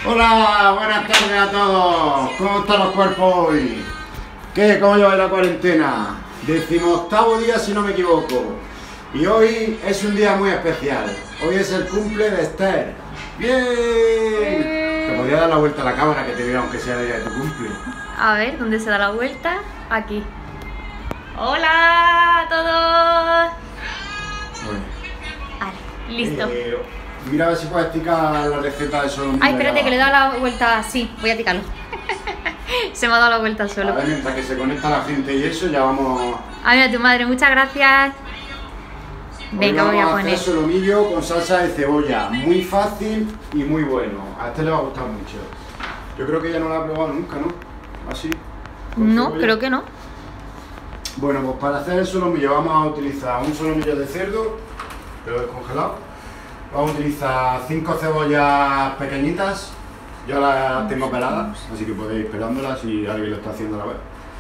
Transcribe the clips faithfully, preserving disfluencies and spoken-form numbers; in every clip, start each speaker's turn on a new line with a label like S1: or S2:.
S1: Hola, buenas tardes a todos. ¿Cómo están los cuerpos hoy? ¿Qué? ¿Cómo lleváis la cuarentena? Decimoctavo día si no me equivoco. Y hoy es un día muy especial. Hoy es el cumple de Esther. ¡Bien! Te podría dar la vuelta a la cámara que te vea aunque sea el día de tu cumple.
S2: A ver, ¿dónde se da la vuelta? Aquí. ¡Hola a todos!
S1: Bueno.
S2: Vale, listo.
S1: Eh, mira a ver si puedes explicar la receta de solomillo.
S2: Ay, espérate que le he dado la vuelta. Sí, voy a picarlo. Se me ha dado la vuelta solo.
S1: A ver, mientras que se conecta la gente y eso, ya vamos...
S2: Ay, a tu madre, muchas gracias. Venga,
S1: Hoy
S2: voy a
S1: vamos a
S2: poner
S1: hacer solomillo con salsa de cebolla. Muy fácil y muy bueno. A este le va a gustar mucho. Yo creo que ella no la ha probado nunca, ¿no? Así.
S2: No,
S1: cebolla.
S2: creo que no.
S1: Bueno, pues para hacer el solomillo vamos a utilizar un solomillo de cerdo, pero descongelado. Vamos a utilizar cinco cebollas pequeñitas. Yo las tengo peladas, así que podéis ir pelándolas si alguien lo está haciendo a la vez.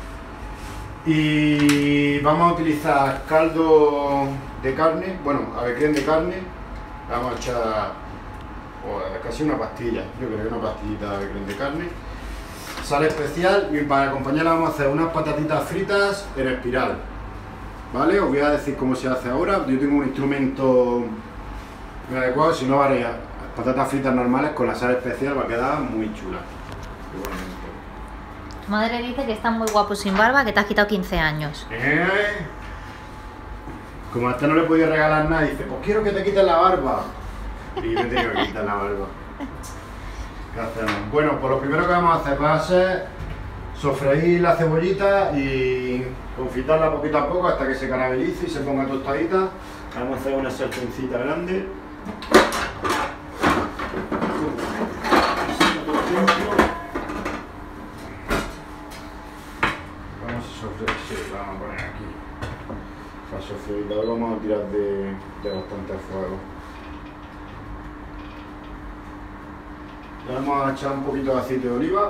S1: Y vamos a utilizar caldo de carne, bueno, avecren de carne. Vamos a echar oh, casi una pastilla, yo creo que una pastillita de avecren de carne. Sal especial y para acompañarla vamos a hacer unas patatitas fritas en espiral. ¿Vale? Os voy a decir cómo se hace ahora. Yo tengo un instrumento muy adecuado, si no varía. Patatas fritas normales con la sal especial va a quedar muy chula. Igualmente.
S2: Tu madre dice que estás muy guapo sin barba, que te has quitado quince años.
S1: ¿Eh? Como a este no le podía regalar nada, dice, pues quiero que te quites la barba. Y me he tenido que quitar la barba. ¿Qué hacemos? Bueno, pues lo primero que vamos a hacer va a ser sofreír la cebollita y confitarla poquito a poco hasta que se caramelice y se ponga tostadita. Vamos a hacer una sartencita grande. Vamos a sofreír, sí, vamos a poner aquí. Para sofreír, ahora vamos a tirar de, de bastante fuego. Le vamos a echar un poquito de aceite de oliva.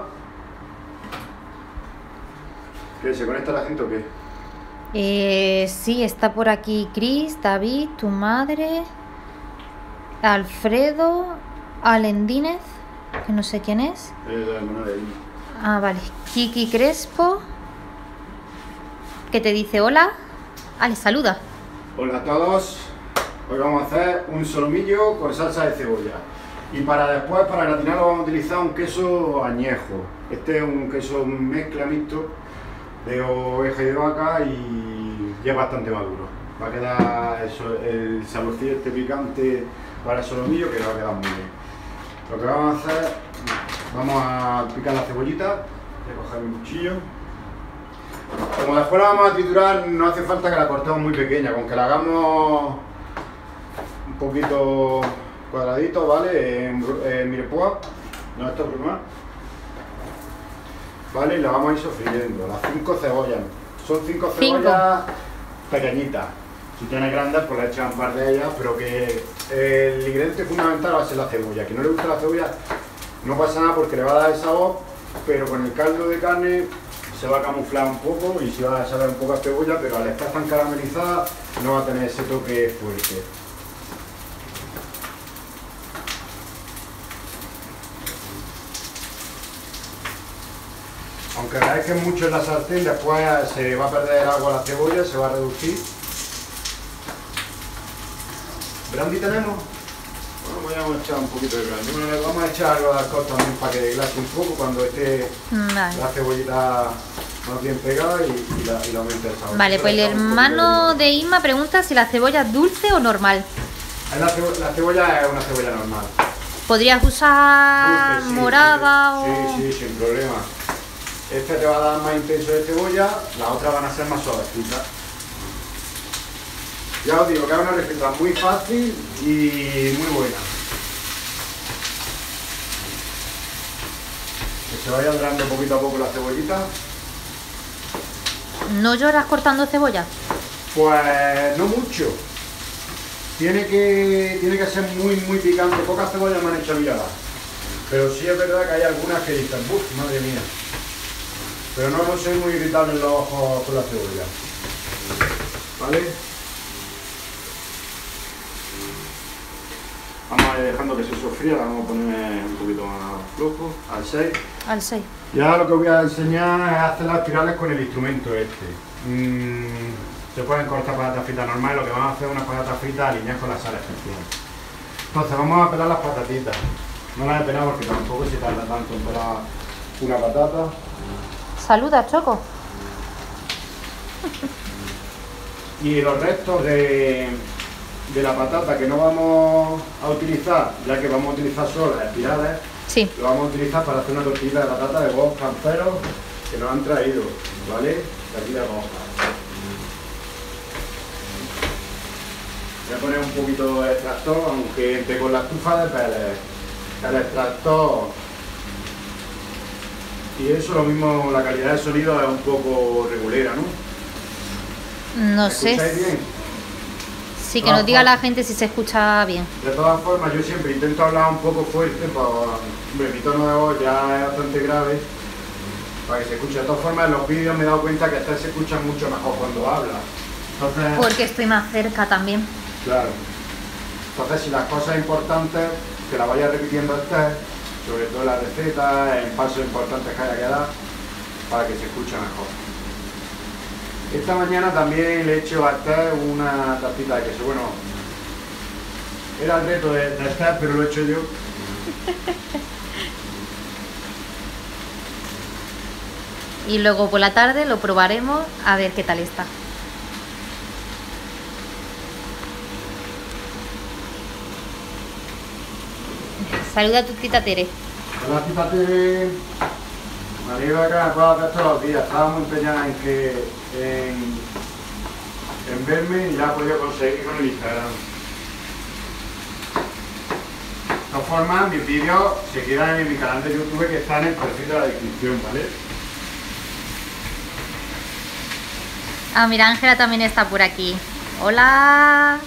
S1: ¿Qué? ¿Se conecta la gente o qué?
S2: Eh, sí, está por aquí Cris, David, tu madre, Alfredo, Alendínez, que no sé quién es.
S1: Eh, la hermana de él.
S2: Ah, vale. Kiki Crespo, que te dice hola. Ah, le saluda.
S1: Hola a todos. Hoy vamos a hacer un solomillo con salsa de cebolla. Y para después, para gratinarlo, vamos a utilizar un queso añejo. Este es un queso mezcla mixto de oveja y de vaca y ya es bastante maduro. Va a quedar eso, el saborcillo este picante para el solomillo que va a quedar muy bien. Lo que vamos a hacer, vamos a picar la cebollita. Voy a coger mi cuchillo. Como después la vamos a triturar, no hace falta que la cortemos muy pequeña, con que la hagamos un poquito cuadradito, ¿vale? En, en mirepoix, no esto es primero. ¿Vale? Y la vamos a ir sofriendo. Las cinco cebollas. Son cinco cebollas cinco. pequeñitas. Si tienes grandes, pues le echas un par de ellas, pero que el ingrediente fundamental va a ser la cebolla. Que no le gusta la cebolla, no pasa nada porque le va a dar el sabor, pero con el caldo de carne se va a camuflar un poco y se va a saber un poco a cebolla, pero al estar tan caramelizada no va a tener ese toque fuerte. Aunque veáis que es mucho en la sartén, después se va a perder el agua a la cebolla, se va a reducir. ¿Brandy tenemos? Bueno, voy a echar un poquito de brandy. Bueno, le vamos a echar algo de alcohol también para que deglase un poco cuando esté vale. la cebollita más bien pegada y, y, la, y la aumente el sabor.
S2: Vale, pues el hermano de Isma pregunta si la cebolla es dulce o normal.
S1: La, cebo la cebolla es una cebolla normal.
S2: ¿Podrías usar dulce, sí, morada
S1: sí,
S2: o...?
S1: Sí, sí, sin problema. Este te va a dar más intenso de cebolla, las otras van a ser más suavecitas. Ya os digo que es una receta muy fácil y muy buena. Que se vaya dorando poquito a poco la cebollita.
S2: ¿No lloras cortando cebolla?
S1: Pues no mucho. Tiene que, tiene que ser muy muy picante. Pocas cebollas me han hecho llorar. Pero sí es verdad que hay algunas que dicen, ¡buf! Madre mía. Pero no, no soy muy irritable en los ojos con la cebolla. ¿Vale? Vamos a ir dejando que se sofría, la vamos a poner un poquito más flojo, al seis.
S2: Al seis.
S1: Y ahora lo que voy a enseñar es hacer las espirales con el instrumento este. Mm, se pueden cortar patatas fritas normales, lo que vamos a hacer es unas patatas fritas alineadas con la sal especial. Entonces vamos a pelar las patatitas. No las he pelado porque tampoco se tarda tanto en pelar una patata.
S2: Saluda, Choco.
S1: Y los restos de, de la patata que no vamos a utilizar, ya que vamos a utilizar solo las espirales,
S2: Sí.
S1: lo vamos a utilizar para hacer una tortilla de patata de huevos camperos que nos han traído, ¿vale? De aquí de Roja. Voy a poner un poquito de extractor, aunque entre con la estufa de peles, el extractor y eso, lo mismo, la calidad del sonido es un poco regulera, ¿no?
S2: No
S1: ¿Me
S2: sé.
S1: escucháis bien?
S2: Sí, que nos diga la gente si se escucha bien.
S1: De todas formas, yo siempre intento hablar un poco fuerte, para, hombre, mi tono de voz ya es bastante grave, para que se escuche. De todas formas, en los vídeos me he dado cuenta que este se escucha mucho mejor cuando habla. Entonces,
S2: Porque estoy más cerca también.
S1: claro. Entonces, si las cosas importantes, que las vaya repitiendo a este, sobre todo en las recetas, en pasos importantes que haya que dar, para que se escuche mejor. Esta mañana también le he hecho a Esther una tacita de queso. Bueno, era el reto de, de Esther, pero lo he hecho yo.
S2: Y luego por la tarde lo probaremos a ver qué tal está. Saluda a tu tita Tere.
S1: Hola, tita Tere. María acá, puedo hacer todos los días. Estaba muy empeñada en que en, en verme y ya he podido conseguir con el Instagram. De todas formas, mis vídeos se quedan en mi canal de YouTube, que está en el perfil de la descripción, ¿vale?
S2: Ah, mira, Ángela también está por aquí. Hola.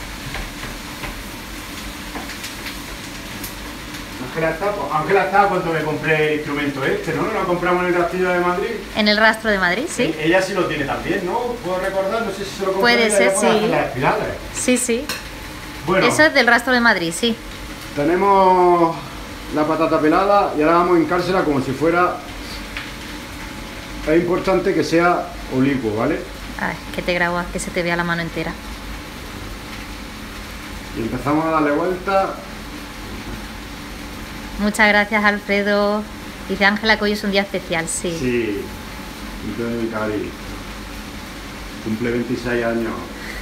S1: Ángela está, pues, Ángela estaba cuando me compré el instrumento este, ¿no? Lo compramos en el Castillo de Madrid.
S2: En el Rastro de Madrid, sí.
S1: E- Ella sí lo tiene también, ¿no? Puedo recordar, no sé si se lo compré.
S2: Puede
S1: ella,
S2: ser,
S1: ya puede
S2: sí.
S1: hacer las espirales.
S2: Sí, sí.
S1: Bueno,
S2: Eso es del Rastro de Madrid, sí.
S1: tenemos la patata pelada y ahora vamos a hincársela como si fuera... Es importante que sea oblicuo, ¿vale?
S2: Ay, que te grabo, que se te vea la mano entera.
S1: Y empezamos a darle vuelta.
S2: Muchas gracias, Alfredo. Dice Ángela que hoy es un día especial, sí.
S1: Sí, Mito de mi cari. Cumple veintiséis años.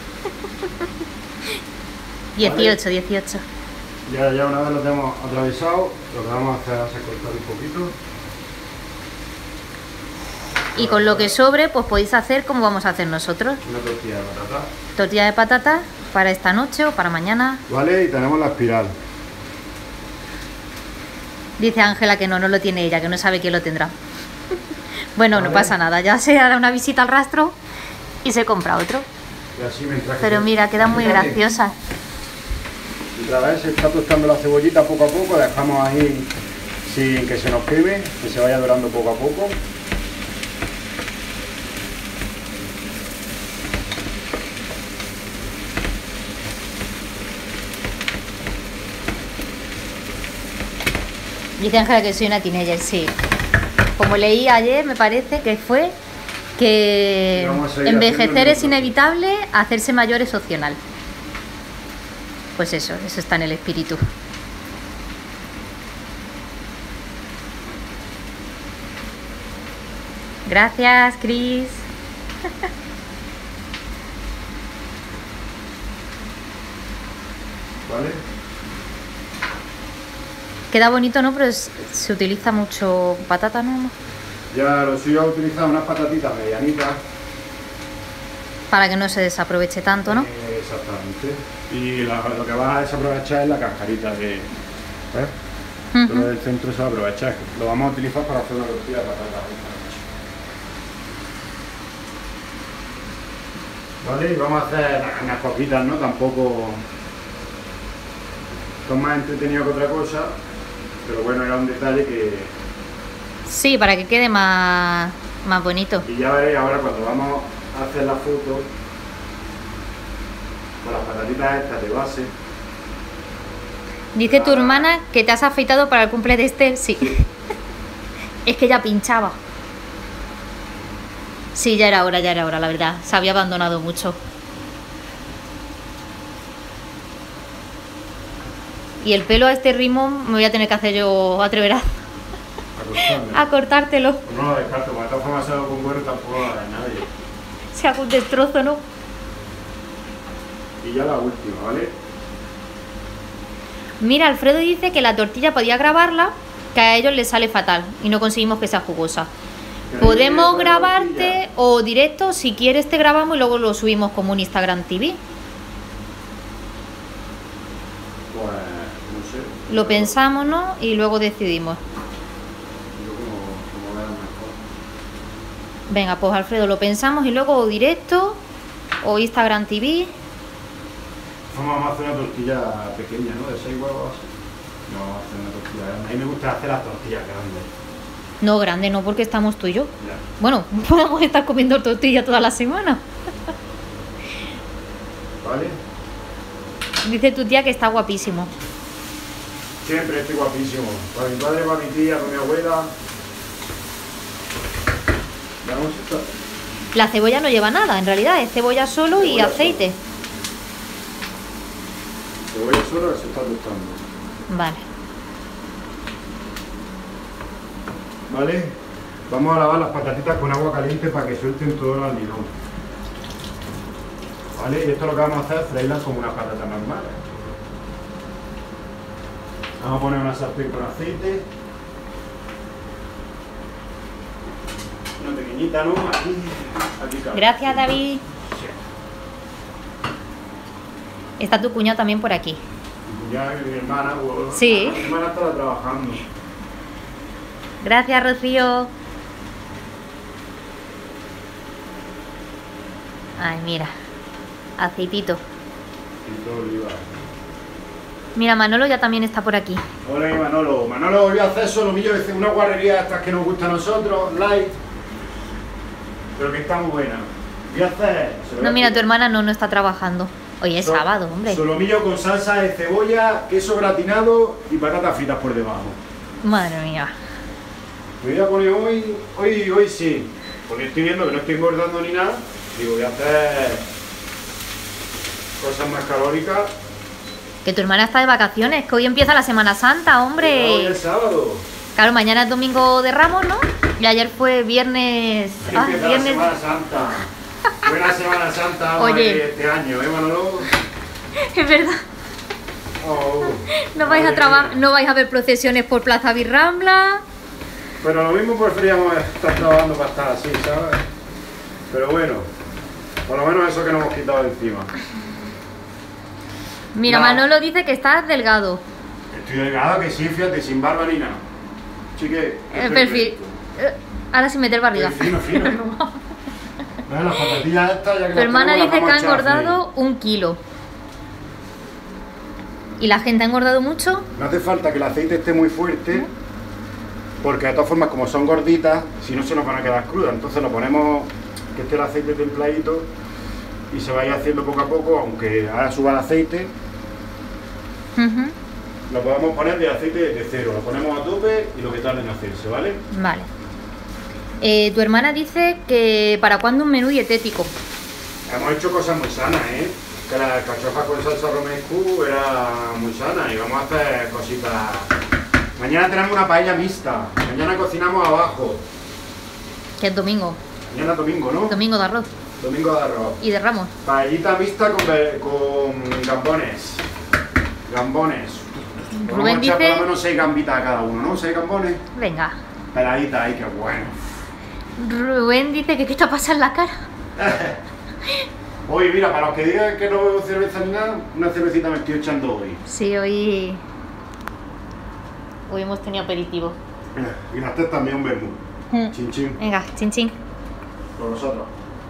S2: dieciocho, dieciocho.
S1: Ya, ya una vez lo tenemos atravesado, lo que vamos a hacer es cortar un poquito.
S2: Y con lo que sobre, pues podéis hacer como vamos a hacer nosotros.
S1: Una tortilla de patata.
S2: Tortilla de patata para esta noche o para mañana.
S1: Vale, y tenemos la espiral.
S2: Dice Ángela que no, no lo tiene ella, que no sabe quién lo tendrá. Bueno,
S1: Vale.
S2: no pasa nada, ya se hará una visita al rastro y se compra otro.
S1: Y así mientras que
S2: Pero
S1: se-
S2: mira, quedan muy
S1: Fíjate,
S2: graciosas.
S1: Mientras vez se está tostando la cebollita poco a poco, la dejamos ahí sin que se nos queme, que se vaya dorando poco a poco.
S2: Dice Ángela que soy una teenager, sí. Como leí ayer, me parece que fue que
S1: Y vamos a seguir
S2: envejecer
S1: haciendo
S2: es inevitable, hacerse mayor es opcional. Pues eso, eso está en el espíritu. Gracias, Cris.
S1: ¿Vale?
S2: Queda bonito, ¿no? Pero es- se utiliza mucho patata, ¿no?
S1: Ya lo suyo es utilizar unas patatitas medianitas.
S2: Para que no se desaproveche tanto, ¿no?
S1: Eh, exactamente. Y la- lo que vas a desaprovechar es la cascarita de... ¿Ves?
S2: Ujú.
S1: Todo el centro se va a aprovechar. Lo vamos a utilizar para hacer una tortilla de patata. Vale, y vamos a hacer unas poquitas, ¿no? Tampoco... Esto es más entretenido que otra cosa, pero bueno, era un detalle que...
S2: Sí, para que quede más, más bonito.
S1: Y ya veréis ahora cuando vamos a hacer la foto con las patatitas estas de base.
S2: Dice tu hermana que te has afeitado para el cumple de Esther. Sí. Es que ya pinchaba. Sí, ya era hora, ya era hora, la verdad. Se había abandonado mucho. Y el pelo a este ritmo me voy a tener que hacer yo, atreverás, a cortártelo.
S1: No lo descarto, porque de todas formas algo con cuero tampoco lo haga nadie.
S2: Se haga un destrozo, ¿no?
S1: Y ya la última, ¿vale?
S2: Mira, Alfredo dice que la tortilla podía grabarla, que a ellos les sale fatal y no conseguimos que sea jugosa. Podemos grabarte o directo, si quieres te grabamos y luego lo subimos como un Instagram T V.
S1: Pues, no sé.
S2: Lo pensamos, ¿no? Y luego decidimos.
S1: Yo como, como vean mejor.
S2: Venga, pues Alfredo, lo pensamos y luego o directo o Instagram T V.
S1: Vamos a hacer una tortilla pequeña, ¿no? De seis huevos. No, vamos a hacer una tortilla grande. A mí me gusta hacer las tortillas grandes.
S2: No, grande no, porque estamos tú y yo.
S1: Ya.
S2: Bueno, podemos estar comiendo tortilla toda la semana.
S1: ¿Vale?
S2: Dice tu tía que está guapísimo.
S1: Siempre estoy guapísimo. Para mi padre, para mi tía, para mi abuela. Veamos esto.
S2: La cebolla no lleva nada, en realidad, es cebolla solo y
S1: Cebolla
S2: aceite.
S1: Cebolla solo se está tostando.
S2: Vale.
S1: ¿Vale? Vamos a lavar las patatitas con agua caliente para que suelten todo el almidón. ¿Vale? Y esto lo que vamos a hacer es freírlas como unas patatas normales. Vamos a poner una sartén con aceite. Una pequeñita, ¿no? Aquí, aquí cabe.
S2: Gracias, David. Está tu cuñado también por aquí.
S1: Mi cuñada y mi hermana, pues,
S2: Sí.
S1: mi hermana estaba trabajando.
S2: Gracias, Rocío. Ay, mira. Aceitito.
S1: Y todo oliva.
S2: Mira, Manolo ya también está por aquí.
S1: Hola, Manolo. Manolo, voy a hacer solomillo, es una guarrería estas que nos gusta a nosotros, light, pero que está muy buena. Voy a hacer... se lo voy
S2: No,
S1: a
S2: mira, tu
S1: explicar.
S2: hermana no, no está trabajando. Hoy es
S1: Sol-
S2: sábado, hombre.
S1: Solomillo con salsa de cebolla, queso gratinado y patatas fritas por debajo.
S2: Madre mía.
S1: Me voy a poner hoy, hoy, hoy sí, porque estoy viendo que no estoy engordando ni nada. Digo, voy a hacer cosas más calóricas.
S2: Que tu hermana está de vacaciones, que hoy empieza la Semana Santa,
S1: Hoy
S2: hombre.
S1: es sábado.
S2: Claro, mañana es domingo de Ramos, ¿no? Y ayer fue viernes...
S1: Hoy
S2: Ah,
S1: empieza
S2: viernes...
S1: la Semana Santa. Buena Semana Santa vamos
S2: Oye.
S1: a ir este año, ¿eh, Manolo?
S2: Es verdad.
S1: Oh,
S2: No vais, a
S1: madre
S2: traba-
S1: mía.
S2: no vais a ver procesiones por Plaza Birrambla.
S1: Pero lo mismo preferíamos estar trabajando para estar así, ¿sabes? Pero bueno, por lo menos eso que nos hemos quitado de encima.
S2: Mira,
S1: Nada.
S2: Manolo dice que estás delgado.
S1: Estoy delgado, que sí, fíjate, sin barba ni nada. Chique,
S2: El perfil. Eh, Ahora sin meter barriga.
S1: Fino, fino. Bueno, las patatillas estas ya que
S2: Tu
S1: las
S2: hermana
S1: tenemos,
S2: dice
S1: las
S2: que ha
S1: vamos a echar a freír.
S2: engordado un kilo. ¿Y la gente ha engordado mucho?
S1: No hace falta que el aceite esté muy fuerte, porque de todas formas, como son gorditas, si no se nos van a quedar crudas. Entonces lo ponemos que esté el aceite templadito y se vaya haciendo poco a poco, aunque ahora suba el aceite.
S2: Ujú.
S1: Lo podemos poner de aceite de cero, lo ponemos a tope y lo que tarde en hacerse, ¿vale?
S2: Vale. Eh, tu hermana dice que para cuándo un menú dietético.
S1: Hemos hecho cosas muy sanas, ¿eh? Que la alcachofa con salsa romescu era muy sana y vamos a hacer cositas. Mañana tenemos una paella mixta, mañana cocinamos abajo.
S2: Que es domingo.
S1: Mañana domingo, ¿no?
S2: Domingo de arroz.
S1: Domingo de arroz.
S2: Y de Ramos.
S1: Paellita mixta con, ve- con gambones. Gambones. Le Vamos a
S2: Rubén
S1: echar por
S2: dice-
S1: lo menos seis gambitas a cada uno, ¿no? Seis gambones.
S2: Venga.
S1: Peladitas ahí, qué bueno.
S2: Rubén dice que qué te pasa en la cara.
S1: Oye, mira, para los que digan que no bebo cerveza ni nada, una cervecita me estoy echando hoy.
S2: Sí, hoy. Hoy hemos tenido aperitivo.
S1: Mira, y las tres también un vermú.
S2: Mm.
S1: Chin chin.
S2: Venga, chin chin.
S1: Por vosotros.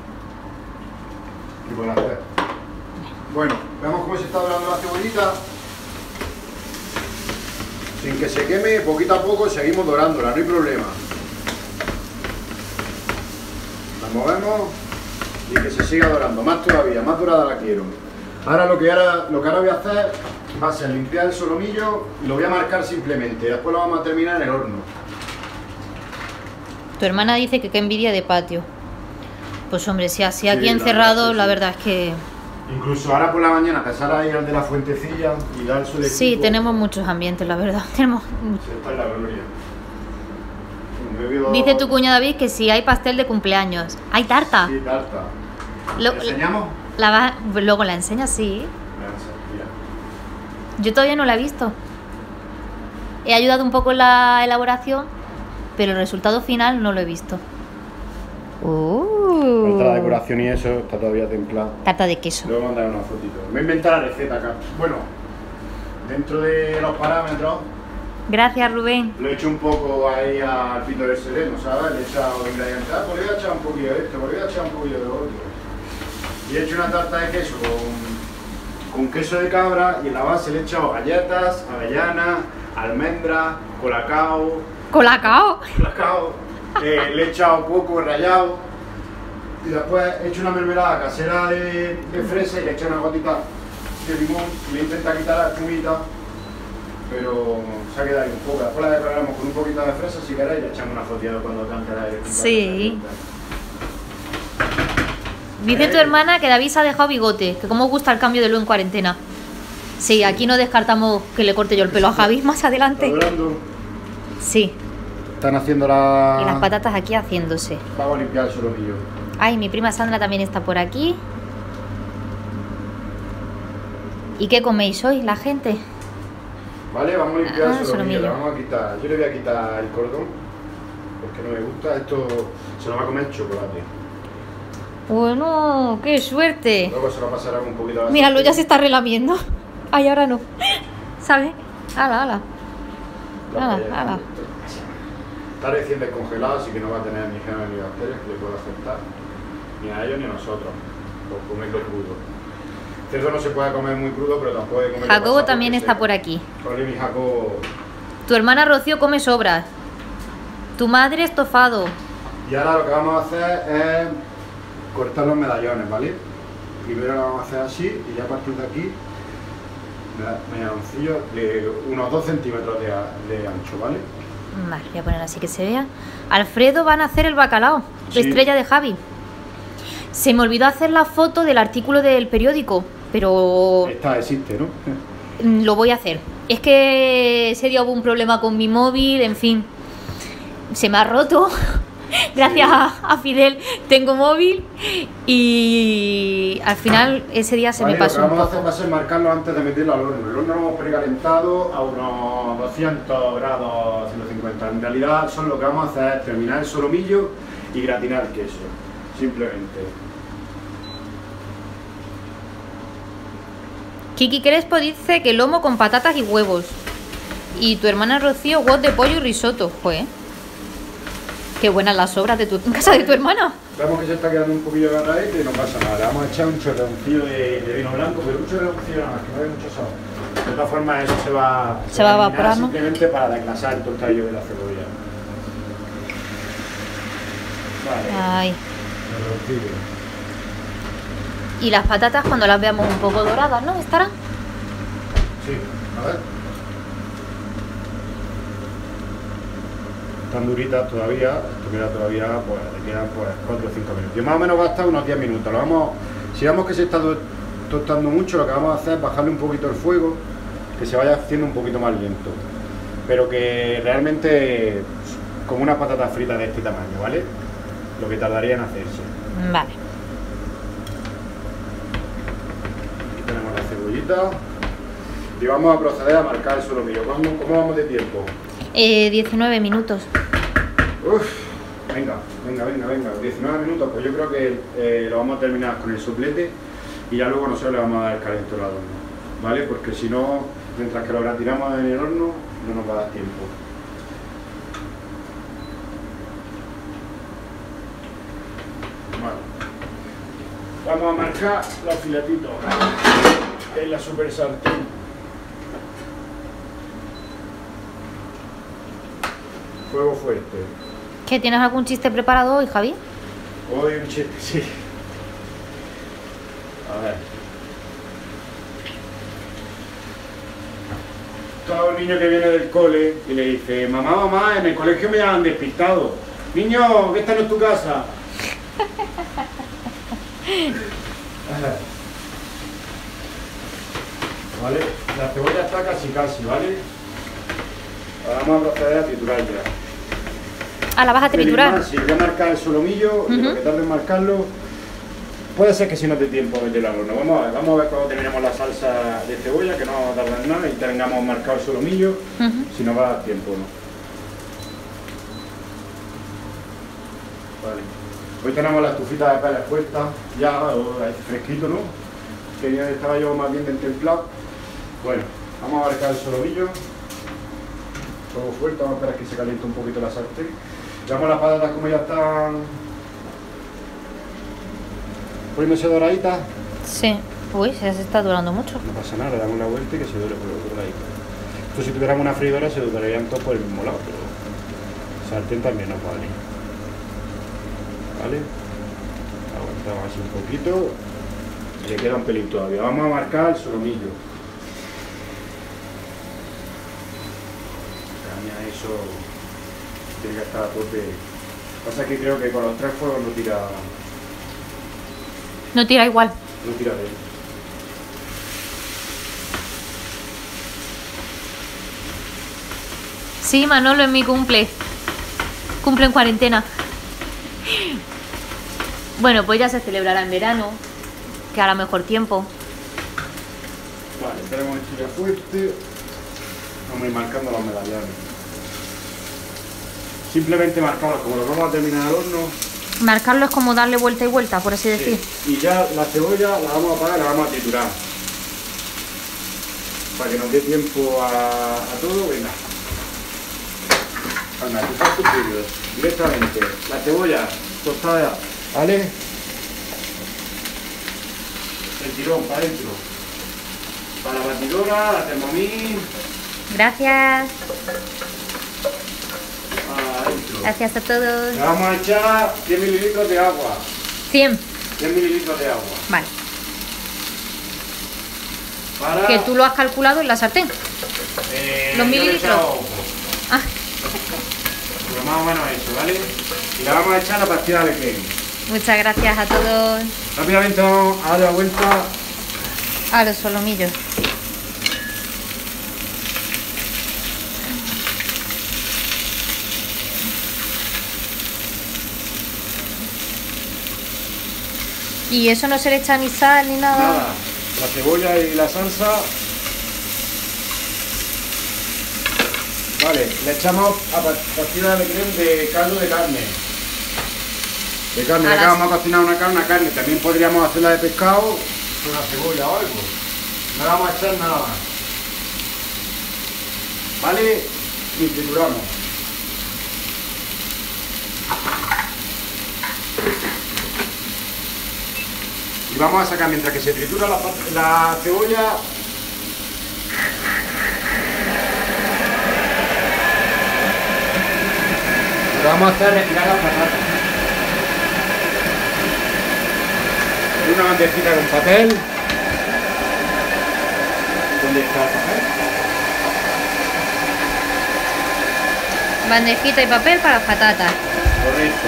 S1: Y por las tres. Bueno, veamos cómo se está dorando la cebollita. Sin que se queme, poquito a poco seguimos dorándola, no hay problema. La movemos y que se siga dorando, más todavía, más dorada la quiero. Ahora lo que ahora, lo que ahora voy a hacer va a ser limpiar el solomillo y lo voy a marcar simplemente. Después lo vamos a terminar en el horno.
S2: Tu hermana dice que qué envidia de patio. Pues hombre, si así aquí
S1: Sí,
S2: encerrado,
S1: la
S2: la
S1: verdad
S2: verdad es que...
S1: Incluso ahora por la mañana pasar ahí al de la fuentecilla y dar el solecito.
S2: Sí, tenemos muchos ambientes, la verdad. Tenemos muchos.
S1: Esta es la gloria. Me he bebido-
S2: Dice tu cuñado David que si hay pastel de cumpleaños. ¿Hay tarta?
S1: Sí, tarta.
S2: Lo-
S1: ¿Le enseñamos?
S2: La va- Luego la enseñas, sí.
S1: Mira.
S2: Yo todavía no la he visto. He ayudado un poco en la elaboración, pero el resultado final no lo he visto. Uh.
S1: Falta la decoración y eso, está todavía templado.
S2: Tarta de queso.
S1: Le voy a mandar una fotito. Me voy a inventar la receta acá. Bueno, dentro de los parámetros,
S2: Gracias, Rubén.
S1: lo he hecho un poco ahí al pito del sereno, ¿sabes? Le he echado ingredientes. Ah, pues le voy a echar un poquillo de esto, pues le voy a echar un poquillo de lo otro. Y he hecho una tarta de queso con, con queso de cabra y en la base le he echado galletas, avellanas, almendras, colacao,
S2: Colacao.
S1: colacao, eh, le he echado coco rallado y después he hecho una mermelada casera de, de fresa y le he echado una gotita de limón y le intenta quitar la chumita, pero se ha quedado ahí un poco. Después la decoramos con un poquito de fresa si queréis y le echamos una fotilla cuando cante la aire.
S2: Sí. Dice tu hermana que David se ha dejado bigote, que cómo gusta el cambio de look en cuarentena. Sí, aquí no descartamos que le corte yo el pelo a Javi más adelante.
S1: ¿Está durando?
S2: Sí,
S1: Están haciendo la...
S2: y las patatas aquí haciéndose.
S1: Vamos a limpiar el solomillo.
S2: Ay, mi prima Sandra también está por aquí. ¿Y qué coméis hoy, la gente?
S1: Vale, vamos a limpiar
S2: Ah,
S1: el solomillo,
S2: solomillo.
S1: le vamos a quitar, yo le voy a quitar el cordón, porque no me gusta, esto se lo va a comer el chocolate.
S2: Bueno, qué suerte.
S1: Luego se lo pasará con un poquito de
S2: Míralo, ya se
S1: aceite.
S2: está relamiendo. Ay, ahora no. ¿Sabes? Ala, ala.
S1: La
S2: ala,
S1: paella.
S2: ala.
S1: Está recién descongelado, así que no va a tener ni gemas ni bacterias que le pueda afectar, ni a ellos ni a nosotros, por comerlo crudo. Cerdo no se puede comer muy crudo, pero tampoco hay que comerlo
S2: Jacobo
S1: pasado
S2: también
S1: porque
S2: está
S1: se-
S2: por aquí.
S1: Ole, mi Jacobo.
S2: Tu hermana Rocío come sobras. Tu madre estofado.
S1: Y ahora lo que vamos a hacer es cortar los medallones, ¿vale? Primero lo vamos a hacer así y ya a partir de aquí medalloncillos de unos dos centímetros de, de ancho, ¿vale?
S2: Vale, voy a poner así que se vea. Alfredo van a hacer el bacalao, la
S1: Sí.
S2: estrella de Javi. Se me olvidó hacer la foto del artículo del periódico, pero
S1: Esta existe, ¿no?
S2: mm, lo voy a hacer. Es que ese día hubo un problema con mi móvil, en fin, se me ha roto. Gracias
S1: Sí.
S2: a, a Fidel tengo móvil y al final ese día se
S1: Vale,
S2: me pasó
S1: lo que
S2: un
S1: vamos a hacer
S2: poco.
S1: va a ser marcarlo antes de meterlo al horno. El horno lo hemos precalentado a unos doscientos grados, ciento cincuenta. En realidad son lo que vamos a hacer es terminar el solomillo y gratinar el queso, simplemente.
S2: Kiki Crespo dice que lomo con patatas y huevos. Y tu hermana Rocío, huevos de pollo y risotto. Joder. Qué buenas las sobras de tu en casa de tu hermana.
S1: Vemos que se está quedando un poquillo de agarradito y no pasa nada. Le vamos a echar un chorroncillo de, de vino blanco, pero un chorroncillo nada más, que no hay mucho sabor. De todas formas, eso se va,
S2: Se va a
S1: eliminar
S2: evaporar, ¿no?
S1: simplemente para desglasar el tostadillo de la cebolla. Vale,
S2: Ay.
S1: chorroncillo.
S2: Y las patatas cuando las veamos un poco doradas, ¿no? ¿Estarán?
S1: Sí, a ver. Están duritas todavía, esto queda todavía, pues le quedan pues cuatro o cinco minutos. Y más o menos va a estar unos diez minutos. Lo vamos, si vemos que se está to- tostando mucho, lo que vamos a hacer es bajarle un poquito el fuego, que se vaya haciendo un poquito más lento. Pero que realmente como unas patatas fritas de este tamaño, ¿vale? Lo que tardaría en hacerse.
S2: Vale.
S1: Aquí tenemos la cebollita. Y vamos a proceder a marcar el solomillo. ¿Cómo, cómo vamos de tiempo?
S2: Eh, diecinueve minutos.
S1: Uf, venga, venga, venga, venga, diecinueve minutos, pues yo creo que eh, lo vamos a terminar con el soplete y ya luego nosotros le vamos a dar el calentón al horno, ¿vale? Porque si no, mientras que lo gratinamos en el horno, no nos va a dar tiempo. Vale. Vamos a marcar los filetitos en la super sartén. Fuego fuerte.
S2: ¿Qué, tienes algún chiste preparado hoy, Javi?
S1: Hoy un chiste, sí. A ver. Todo un niño que viene del cole y le dice, mamá, mamá, en el colegio me llaman despistado. Niño, que esta no es tu casa. Vale, la cebolla está casi casi, ¿vale? Ahora vamos a proceder a triturar ya.
S2: Ah, la vas a triturar.
S1: Sí, voy a marcar el solomillo, uh-huh. Lo que tarde en marcarlo. Puede ser que si no te tiempo meterlo al horno. Vamos a ver, vamos a ver cuando terminemos la salsa de cebolla, que no vamos a tardar nada, y tengamos marcado el solomillo, uh-huh. Si no va a dar tiempo, ¿no? Vale. Hoy tenemos la estufita de peles puesta, ya fresquito, ¿no? Que ya estaba yo más bien templado. Bueno, vamos a marcar el solomillo. Todo fuerte, vamos a esperar que se caliente un poquito la sartén. Veamos las patatas como ya están poniéndose doraditas.
S2: Sí. Uy, ya se está durando mucho.
S1: No pasa nada, le damos una vuelta y que se dore por el otro lado. Esto si tuviéramos una freidora se dorarían todos por el mismo lado, pero sartén también nos vale. ¿Vale? Aguantamos así un poquito. Le queda un pelín todavía. Vamos a marcar el solomillo. Caña, eso tiene que estar a tope. Pasa que creo que con los tres fuegos no tira.
S2: No tira igual.
S1: No tira de él.
S2: Sí, Manolo, es mi cumple. Cumple en cuarentena. Bueno, pues ya se celebrará en verano, que hará mejor tiempo.
S1: Vale, tenemos el chile fuerte. Vamos a ir marcando los medallones. Simplemente marcarlos, como los vamos a terminar al horno.
S2: Marcarlo es como darle vuelta y vuelta, por así decir.
S1: Sí. Y ya la cebolla la vamos a apagar y la vamos a triturar. Para que nos dé tiempo a, a todo, venga. Venga, tú estás suscribido directamente. La cebolla tostada, ¿vale? El tirón para adentro. Para la batidora, la Thermomix.
S2: Gracias.
S1: Para adentro.
S2: Gracias a todos.
S1: Le vamos a echar cien mililitros de agua.
S2: cien.
S1: cien mililitros de agua.
S2: Vale.
S1: Para...
S2: Que tú lo has calculado en la sartén.
S1: Eh,
S2: Los mililitros. Ah.
S1: Pero más o menos eso, ¿vale? Y le vamos a echar la pastilla de crema.
S2: Muchas gracias a todos.
S1: Rápidamente vamos a dar la vuelta
S2: a los solomillos. Y eso no se le echa ni sal ni nada.
S1: Nada, la cebolla y la salsa. Vale, le echamos a pastilla de crema de caldo de carne. De carne, ya que vamos a cocinar una carne, una carne. También podríamos hacerla de pescado con la cebolla o algo. No le vamos a echar nada más. Vale, y trituramos. Y vamos a sacar, mientras que se tritura la, la cebolla, lo que vamos a hacer es retirar las patatas. Una bandejita con papel. ¿Dónde está el papel?
S2: Bandejita y papel para las patatas.
S1: Correcto.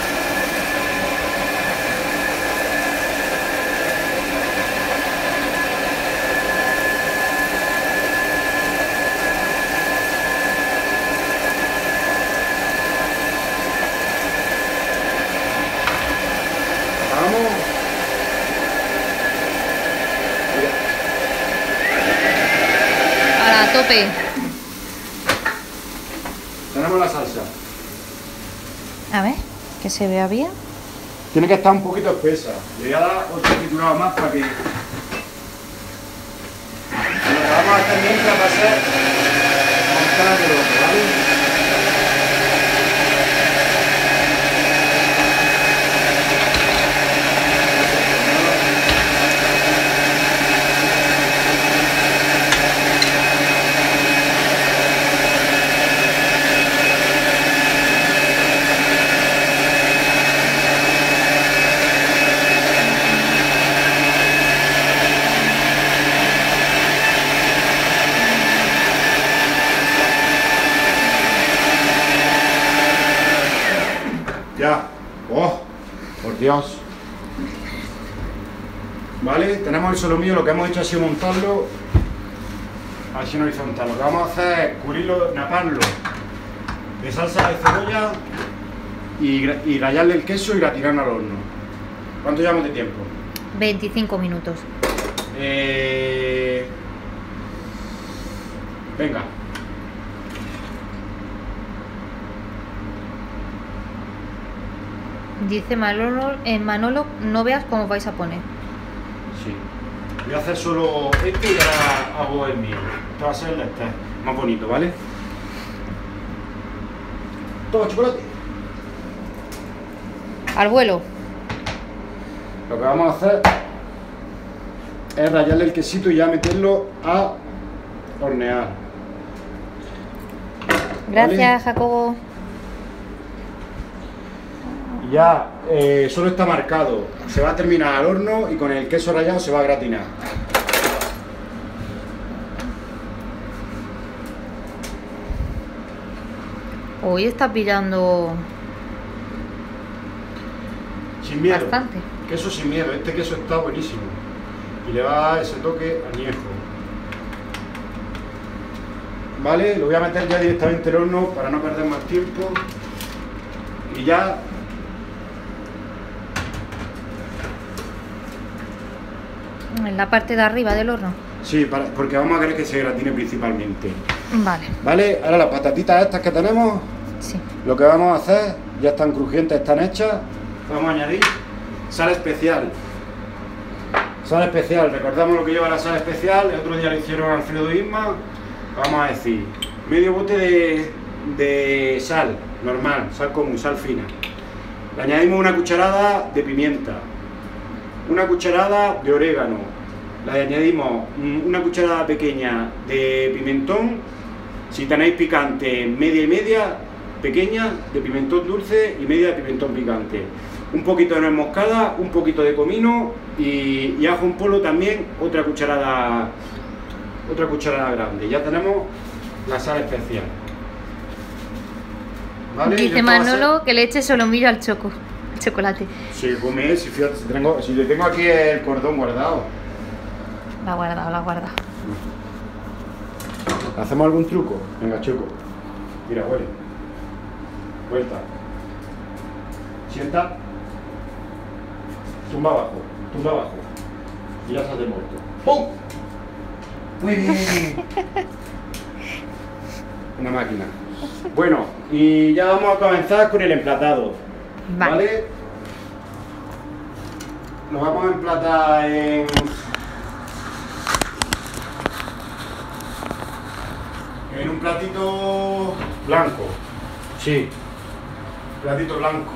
S1: Vamos.
S2: A tope.
S1: Tenemos la salsa.
S2: A ver, que se vea bien.
S1: Tiene que estar un poquito espesa. Le voy a dar otro triturado más para que... Lo que vamos a hacer mientras va a ser montar el otro, ¿vale? Dios. Vale, tenemos el solomillo, lo que hemos hecho ha sido montarlo así en horizontal. Lo que vamos a hacer es cubrirlo, naparlo de salsa de cebolla y, y rallarle el queso y gratinarlo al horno. ¿Cuánto llevamos de tiempo?
S2: veinticinco minutos.
S1: Eh... Venga.
S2: Dice Manolo, eh, Manolo, no veas cómo vais a poner.
S1: Sí. Voy a hacer solo este y ahora hago el mío. Este va a ser el este, más bonito, ¿vale? Toma chocolate.
S2: Al vuelo.
S1: Lo que vamos a hacer es rallarle el quesito y ya meterlo a hornear.
S2: Gracias,
S1: ¿vale?
S2: Jacobo.
S1: Ya eh, solo está marcado. Se va a terminar al horno y con el queso rallado se va a gratinar.
S2: Hoy está pillando
S1: Sin miedo.
S2: bastante.
S1: Queso sin miedo. Este queso está buenísimo. Y le va a dar ese toque añejo. Vale, lo voy a meter ya directamente al horno para no perder más tiempo. Y ya...
S2: En la parte de arriba del horno.
S1: Sí, para, porque vamos a querer que se gratine principalmente.
S2: Vale.
S1: Vale, ahora las patatitas estas que tenemos,
S2: Sí.
S1: lo que vamos a hacer, ya están crujientes, están hechas. Vamos a añadir sal especial. Sal especial, recordamos lo que lleva la sal especial, el otro día lo hicieron Alfredo e Isma. Vamos a decir, medio bote de, de sal, normal, sal común, sal fina. Le añadimos una cucharada de pimienta, una cucharada de orégano, le añadimos una cucharada pequeña de pimentón, si tenéis picante, media y media, pequeña, de pimentón dulce y media de pimentón picante. Un poquito de nuez moscada, un poquito de comino y, y ajo en polvo también, otra cucharada, otra cucharada grande. Ya tenemos la sal especial. ¿Vale?
S2: Dice Manolo que le eche solomillo al choco, al chocolate.
S1: Si come, si, fíjate, si, tengo, si le tengo aquí el cordón guardado.
S2: La ha guardado, la ha guardado.
S1: ¿Hacemos algún truco? Venga, Choco. Mira, huele. Vuelta. Sienta. Tumba abajo. Tumba abajo. Y ya sale muerto. ¡Pum! Muy bien. Una máquina. Bueno, y ya vamos a comenzar con el emplatado.
S2: Vale.
S1: ¿Vale? Lo vamos a emplatar en... En un platito blanco. Sí. Platito blanco.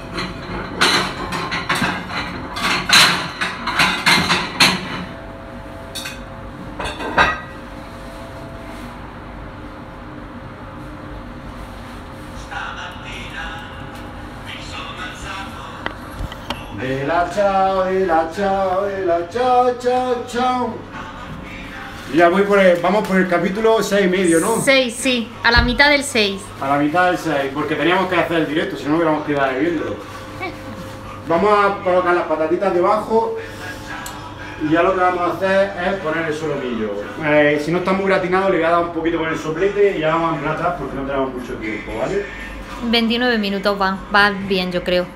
S1: De la chao, de la chao, de la chao, chao, chao. Y ya voy por el, vamos por el capítulo seis y medio, ¿no?
S2: seis, sí, a la mitad del seis.
S1: A la mitad del seis, porque teníamos que hacer el directo, si no hubiéramos quedado viéndolo. Vamos a colocar las patatitas debajo y ya lo que vamos a hacer es poner el solomillo. Eh, si no está muy gratinado le voy a dar un poquito con el soplete y ya vamos a emplatar porque no tenemos mucho tiempo, ¿vale?
S2: veintinueve minutos van, va bien yo creo.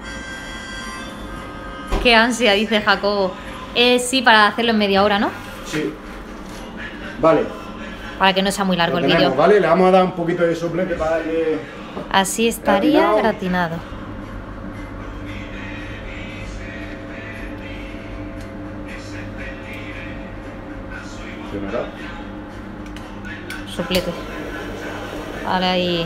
S2: Qué ansia, dice Jacobo. Eh, sí, para hacerlo en media hora, ¿no?
S1: Sí. Vale.
S2: Para que no sea muy largo
S1: Lo
S2: el
S1: tenemos,
S2: vídeo.
S1: ¿vale? Le vamos a dar un poquito de soplete para darle...
S2: Así estaría
S1: Gratinado.
S2: gratinado.
S1: Funcionará.
S2: Suplete. Ahora ahí.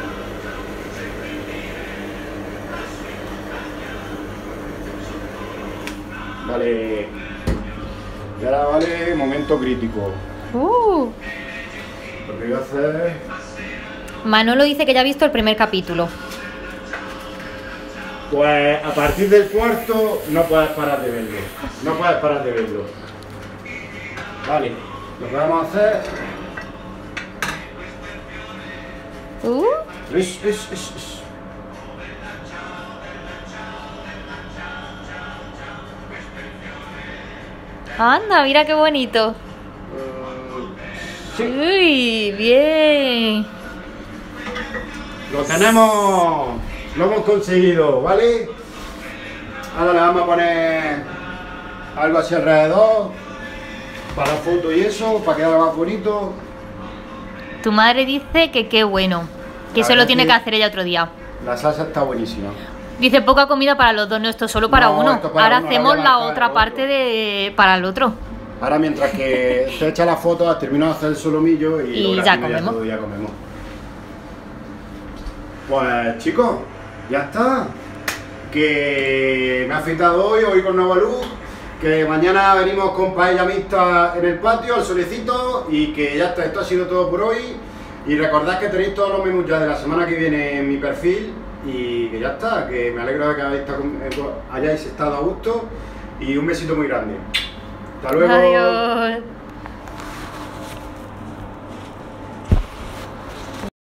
S1: Vale. Y ahora vale momento crítico.
S2: Uh.
S1: Lo que voy a hacer...
S2: Manolo dice que ya ha visto el primer capítulo.
S1: Pues a partir del cuarto no puedes parar de verlo. No puedes parar de verlo. Vale. Lo que vamos a hacer...
S2: Uh.
S1: Es, es, es, es.
S2: Anda, mira qué bonito.
S1: Sí.
S2: Uy, bien.
S1: Lo tenemos, lo hemos conseguido, ¿vale? Ahora le vamos a poner algo así alrededor para fotos y eso, para que haga más bonito.
S2: Tu madre dice que qué bueno, que
S1: La
S2: eso lo
S1: verdad
S2: tiene
S1: que-
S2: que hacer ella otro día.
S1: La salsa está buenísima.
S2: Dice poca comida para los dos, no, esto solo para
S1: No,
S2: uno.
S1: esto para
S2: Ahora
S1: uno,
S2: hacemos
S1: ahora
S2: la
S1: ya va
S2: otra
S1: para
S2: parte
S1: otro.
S2: de para el otro.
S1: Ahora mientras que te echa las fotos, terminado de hacer el solomillo y,
S2: Y
S1: lo
S2: ya
S1: gratinamos
S2: comemos.
S1: todo, ya comemos. Pues chicos, ya está. Que me he afeitado hoy, hoy con nueva luz. Que mañana venimos con paella mixta en el patio, al solecito. Y que ya está, esto ha sido todo por hoy. Y recordad que tenéis todos los menús ya de la semana que viene en mi perfil. Y que ya está, que me alegro de que hayáis estado, hayáis estado a gusto. Y un besito muy grande. Hasta luego.
S2: Adiós.